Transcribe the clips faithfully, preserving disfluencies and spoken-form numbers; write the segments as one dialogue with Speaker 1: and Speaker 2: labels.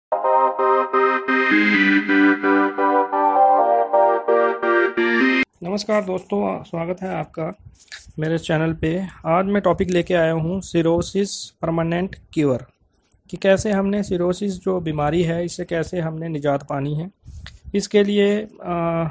Speaker 1: नमस्कार दोस्तों, स्वागत है आपका मेरे चैनल पे। आज मैं टॉपिक लेके आया हूँ सिरोसिस परमानेंट क्योर, कि कैसे हमने सिरोसिस जो बीमारी है इससे कैसे हमने निजात पानी है। इसके लिए आ,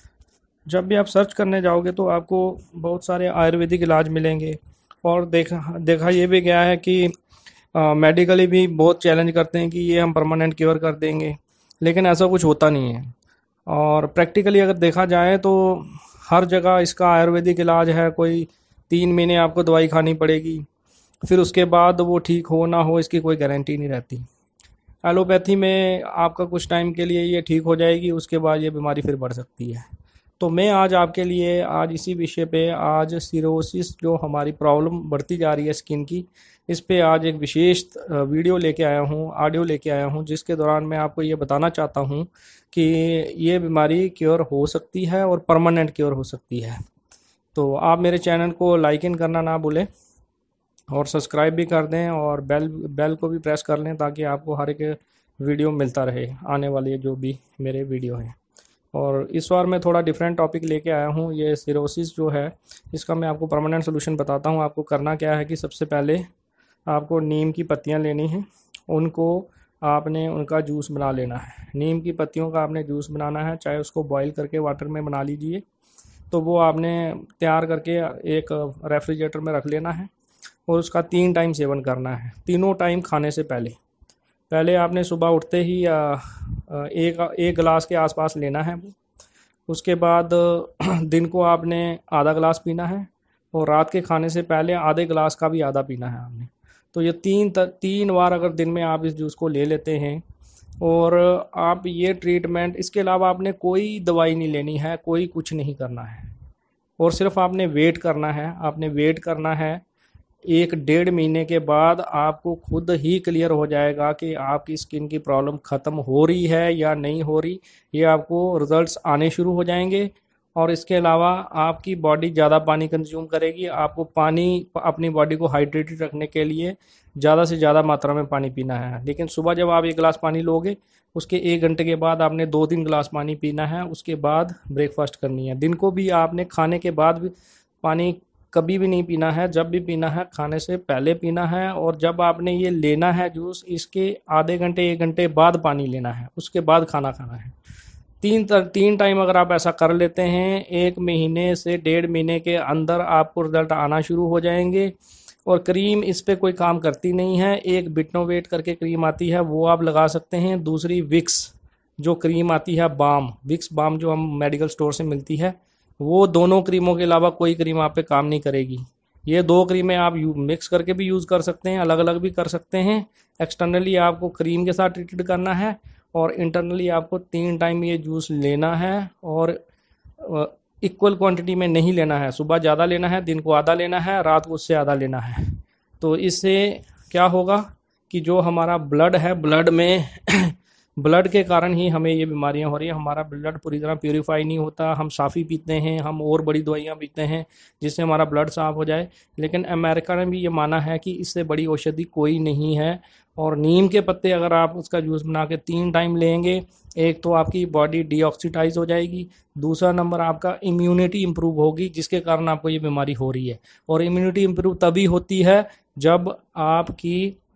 Speaker 1: जब भी आप सर्च करने जाओगे तो आपको बहुत सारे आयुर्वेदिक इलाज मिलेंगे, और देखा देखा ये भी गया है कि मेडिकली भी बहुत चैलेंज करते हैं कि ये हम परमानेंट क्योर कर देंगे, लेकिन ऐसा कुछ होता नहीं है। और प्रैक्टिकली अगर देखा जाए तो हर जगह इसका आयुर्वेदिक इलाज है। कोई तीन महीने आपको दवाई खानी पड़ेगी, फिर उसके बाद वो ठीक हो ना हो इसकी कोई गारंटी नहीं रहती। एलोपैथी में आपका कुछ टाइम के लिए ये ठीक हो जाएगी, उसके बाद ये बीमारी फिर बढ़ सकती है। तो मैं आज आपके लिए आज इसी विषय पे आज सिरोसिस जो हमारी प्रॉब्लम बढ़ती जा रही है स्किन की, इस पे आज एक विशेष वीडियो लेके आया हूँ, ऑडियो लेके आया हूँ, जिसके दौरान मैं आपको ये बताना चाहता हूँ कि ये बीमारी क्योर हो सकती है और परमानेंट क्योर हो सकती है। तो आप मेरे चैनल को लाइक इन करना ना भूलें और सब्सक्राइब भी कर दें, और बेल बेल को भी प्रेस कर लें ताकि आपको हर एक वीडियो मिलता रहे, आने वाले जो भी मेरे वीडियो हैं। और इस बार मैं थोड़ा डिफरेंट टॉपिक लेके आया हूँ। ये सिरोसिस जो है इसका मैं आपको परमानेंट सोल्यूशन बताता हूँ। आपको करना क्या है कि सबसे पहले आपको नीम की पत्तियाँ लेनी हैं, उनको आपने उनका जूस बना लेना है। नीम की पत्तियों का आपने जूस बनाना है, चाहे उसको बॉईल करके वाटर में बना लीजिए, तो वो आपने तैयार करके एक रेफ्रिजरेटर में रख लेना है, और उसका तीन टाइम सेवन करना है। तीनों टाइम खाने से पहले पहले आपने सुबह उठते ही एक एक गिलास के आसपास लेना है। उसके बाद दिन को आपने आधा गिलास पीना है, और रात के खाने से पहले आधे गिलास का भी आधा पीना है आपने। तो ये तीन त, तीन बार अगर दिन में आप इस जूस को ले लेते हैं, और आप ये ट्रीटमेंट, इसके अलावा आपने कोई दवाई नहीं लेनी है, कोई कुछ नहीं करना है, और सिर्फ आपने वेट करना है। आपने वेट करना है एक डेढ़ महीने के बाद आपको खुद ही क्लियर हो जाएगा कि आपकी स्किन की प्रॉब्लम ख़त्म हो रही है या नहीं हो रही। ये आपको रिजल्ट्स आने शुरू हो जाएंगे। और इसके अलावा आपकी बॉडी ज़्यादा पानी कंज्यूम करेगी। आपको पानी, अपनी बॉडी को हाइड्रेटेड रखने के लिए ज़्यादा से ज़्यादा मात्रा में पानी पीना है। लेकिन सुबह जब आप एक गिलास पानी लोगे, उसके एक घंटे के बाद आपने दो तीन गिलास पानी पीना है। उसके बाद ब्रेकफास्ट करनी है। दिन को भी आपने खाने के बाद भी पानी कभी भी नहीं पीना है, जब भी पीना है खाने से पहले पीना है। और जब आपने ये लेना है जूस, इसके आधे घंटे एक घंटे बाद पानी लेना है, उसके बाद खाना खाना है। तीन तर, तीन टाइम अगर आप ऐसा कर लेते हैं, एक महीने से डेढ़ महीने के अंदर आपको रिजल्ट आना शुरू हो जाएंगे। और क्रीम इस पर कोई काम करती नहीं है। एक बिटनोवेट करके क्रीम आती है, वो आप लगा सकते हैं। दूसरी विक्स जो क्रीम आती है, बाम, विक्स बाम जो हम मेडिकल स्टोर से मिलती है, वो दोनों क्रीमों के अलावा कोई क्रीम आप पे काम नहीं करेगी। ये दो क्रीमें आप मिक्स करके भी यूज़ कर सकते हैं, अलग अलग भी कर सकते हैं। एक्सटर्नली आपको क्रीम के साथ ट्रीटेड करना है, और इंटरनली आपको तीन टाइम ये जूस लेना है, और इक्वल क्वांटिटी में नहीं लेना है। सुबह ज़्यादा लेना है, दिन को आधा लेना है, रात को उससे आधा लेना है। तो इससे क्या होगा कि जो हमारा ब्लड है, ब्लड में ब्लड के कारण ही हमें ये बीमारियां हो रही हैं। हमारा ब्लड पूरी तरह प्यूरिफाई नहीं होता। हम साफ़ी पीते हैं, हम और बड़ी दवाइयां पीते हैं जिससे हमारा ब्लड साफ़ हो जाए। लेकिन अमेरिका ने भी ये माना है कि इससे बड़ी औषधि कोई नहीं है। और नीम के पत्ते अगर आप उसका जूस बना के तीन टाइम लेंगे, एक तो आपकी बॉडी डीऑक्सीडाइज हो जाएगी, दूसरा नंबर आपका इम्यूनिटी इम्प्रूव होगी, जिसके कारण आपको ये बीमारी हो रही है। और इम्यूनिटी इम्प्रूव तभी होती है जब आपकी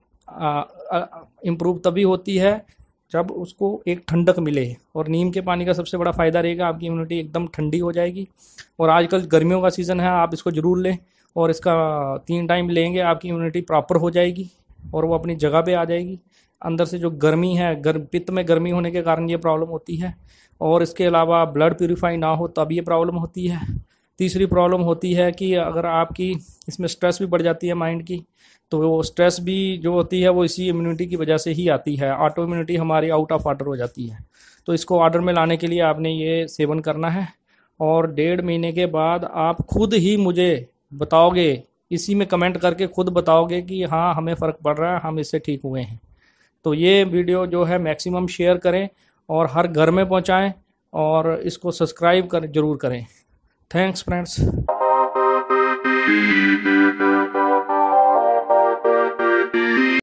Speaker 1: इम्प्रूव तभी होती है जब उसको एक ठंडक मिले। और नीम के पानी का सबसे बड़ा फ़ायदा रहेगा, आपकी इम्यूनिटी एकदम ठंडी हो जाएगी। और आजकल गर्मियों का सीज़न है, आप इसको ज़रूर लें, और इसका तीन टाइम लेंगे, आपकी इम्यूनिटी प्रॉपर हो जाएगी और वो अपनी जगह पे आ जाएगी। अंदर से जो गर्मी है, गर्म पित्त में गर्मी होने के कारण ये प्रॉब्लम होती है। और इसके अलावा ब्लड प्यूरिफाई ना हो तब ये प्रॉब्लम होती है। तीसरी प्रॉब्लम होती है कि अगर आपकी इसमें स्ट्रेस भी बढ़ जाती है माइंड की, तो वो स्ट्रेस भी जो होती है वो इसी इम्यूनिटी की वजह से ही आती है। ऑटो इम्यूनिटी हमारी आउट ऑफ ऑर्डर हो जाती है। तो इसको ऑर्डर में लाने के लिए आपने ये सेवन करना है, और डेढ़ महीने के बाद आप खुद ही मुझे बताओगे, इसी में कमेंट करके खुद बताओगे कि हाँ हमें फ़र्क पड़ रहा है, हम इससे ठीक हुए हैं। तो ये वीडियो जो है मैक्सिमम शेयर करें और हर घर में पहुँचाएँ, और इसको सब्सक्राइब कर जरूर करें। Thanks friends.